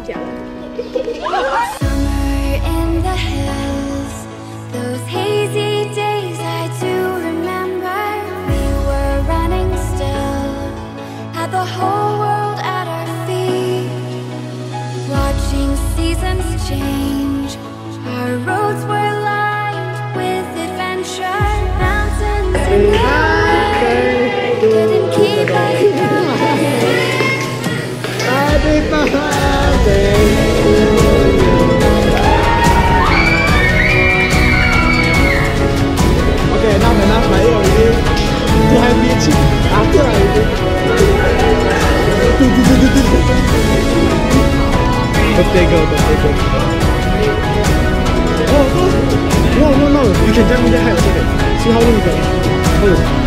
讲。 Change. Our roads were lined with adventure, mountains in the way couldn't keep us from Happy birthday to you. OK， 那我们呢？还有一不还没起啊？对了，birthday girl. Oh, no. You can jump in there. See how long you go.